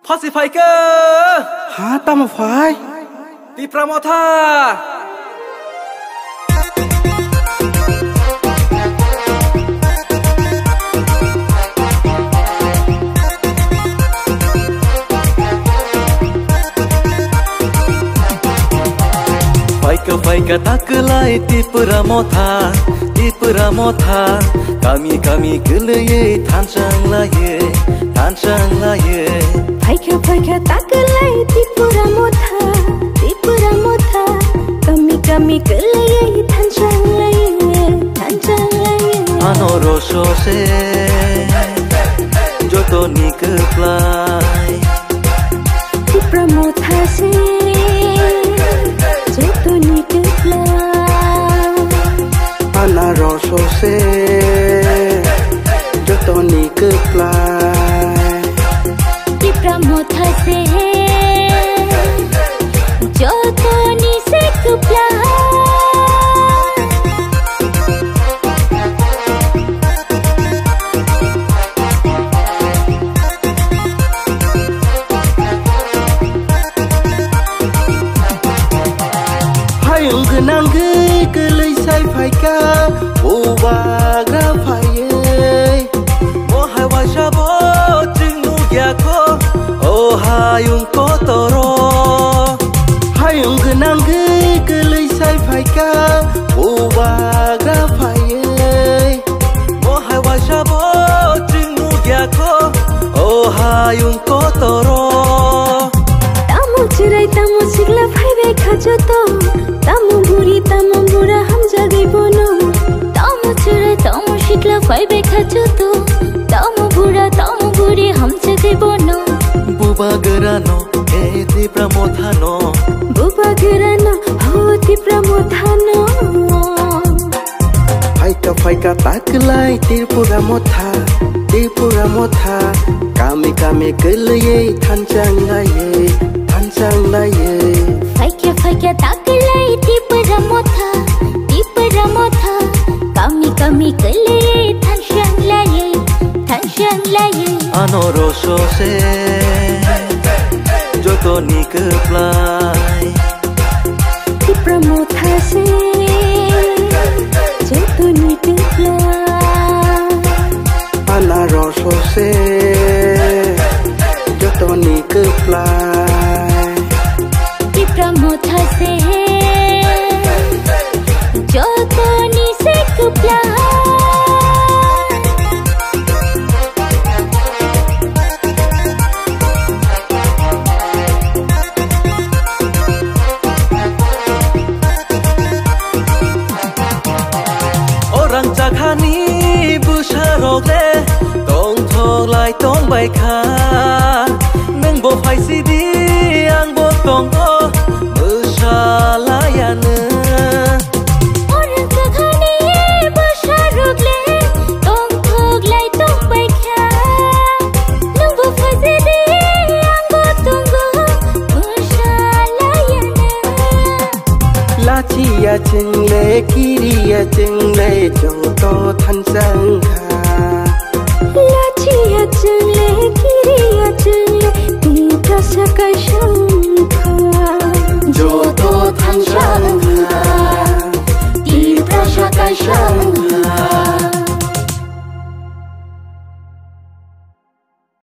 พอสิไฟเกอร์หาตามมาไฟตีปราโมทาไฟกะตักไลตีปราโมทาkami geleye tanjang la ye Phai kya tak lai tipura motha kami geleye tanjang la ye anoro so se joto nikeplai tipura motha se joto nikeplai anaro so se joto nikeplai tipura motha se joto nikeplai nang gelai sai phai ka uba gra phai mo hai wa sha bo jing nu ya ko o hayung ko toro hayung nang gelai sai phai ka uba gra phai mo hai wa sha bo jing nu ya ko o hayung ko toro tamu chirai tamu sigla phai be khajo to tamu bura हम जगे बोनो tamu chirai tamu sigla phai be khajo to tamu buri हम जगे बोनो buba gerano ti pramothano ho ti pramothano phai ka tak lai tirpura motha kami geleye tanjang la ye phai kya tak lai tipura motha kami geleye tanjang la ye anoro so se joto nikeplai tipura motha se joto nikeplai anaro so se joto nikeplai tipura motha se joto nikeplai orang jakhani busharokle tong thok lai tong bai kha nang bo phai si di ang bo tong o bushalayana orang jakhani busharokle tong thok lai tong bai kha nang bo phai si di ang bo tong o bushalayana lachi ya chengle kiri ya chengle joto tanjang kha lachi ya chengle kiri ya chengle ti prasakasha